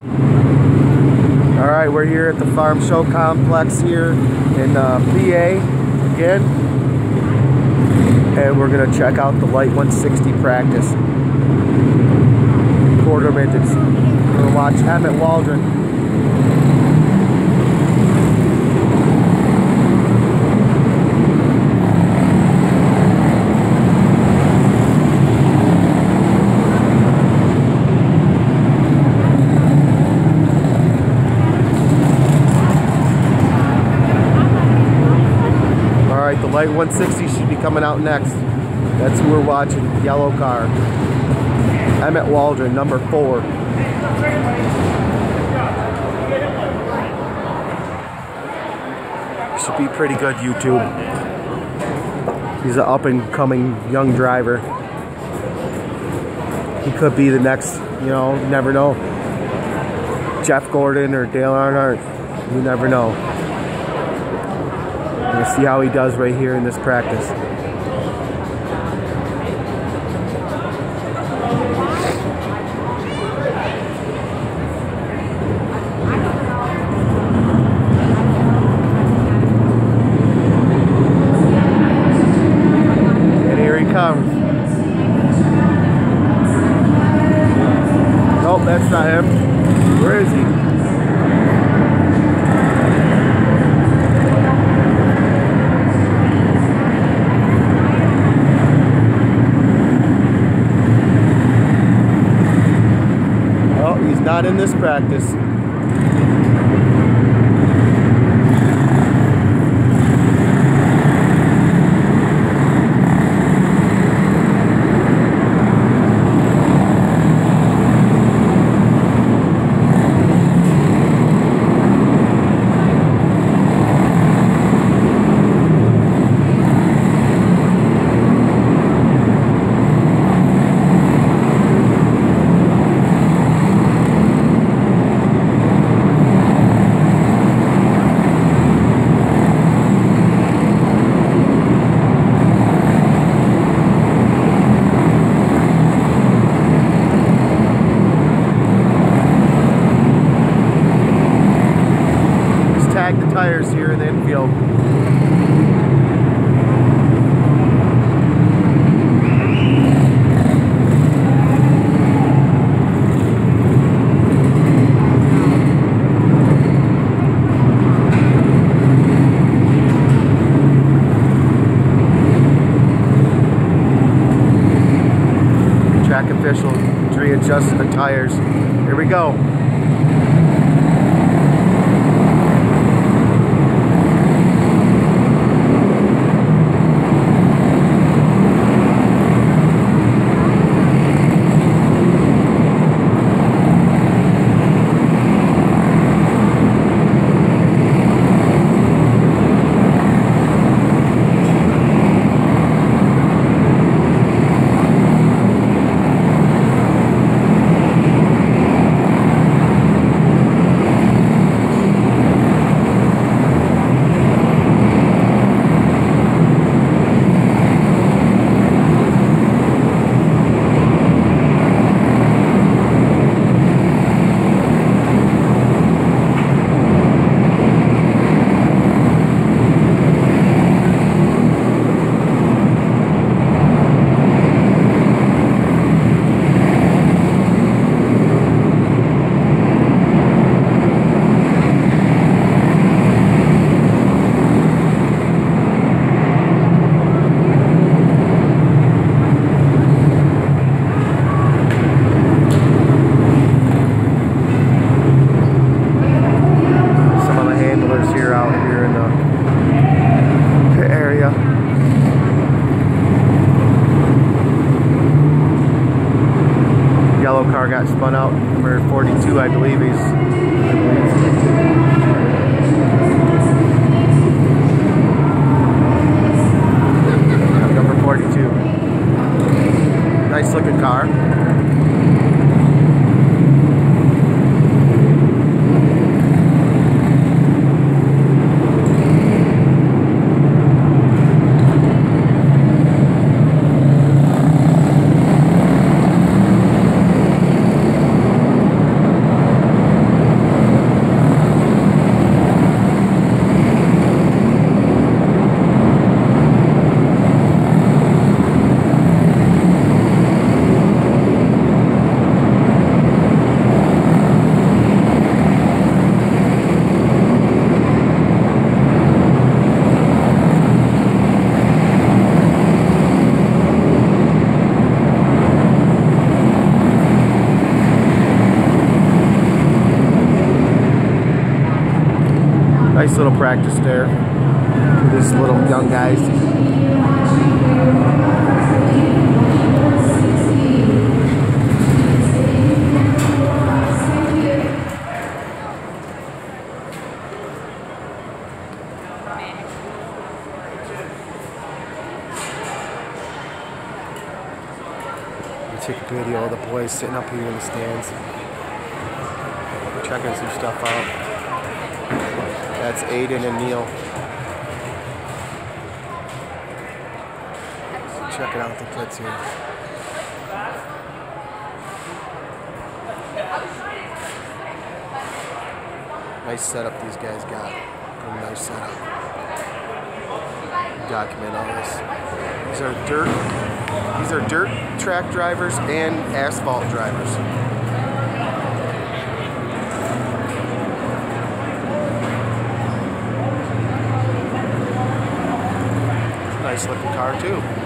Alright, we're here at the Farm Show Complex here in PA again. And we're going to check out the Light 160 practice. Quarter midgets. We're going to watch Emmett Waldron. The Light 160 should be coming out next. That's who we're watching. Yellow car. Emmett Waldron, number 4. Should be pretty good, YouTube. He's an up-and-coming young driver. He could be the next, you know, never know. Jeff Gordon or Dale Earnhardt. You never know. We'll see how he does right here in this practice. And here he comes. Nope, that's not him. Where is he? Not in this practice. The tires here in the infield. Track official readjusting the tires. Here we go. Yellow car got spun out. Number 42, I believe number 42. Nice looking car. Nice little practice there for these little young guys. Take a video of the boys sitting up here in the stands, checking some stuff out. That's Aiden and Neil. Checking out the kids here. Nice setup these guys got. Pretty nice setup. Document all this. These are dirt track drivers and asphalt drivers. Nice looking car too.